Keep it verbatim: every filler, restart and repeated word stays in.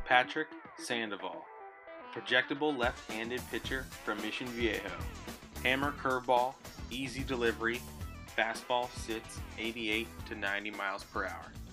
Patrick Sandoval, projectable left-handed pitcher from Mission Viejo. Hammer curveball, easy delivery, fastball sits eighty-eight to ninety miles per hour.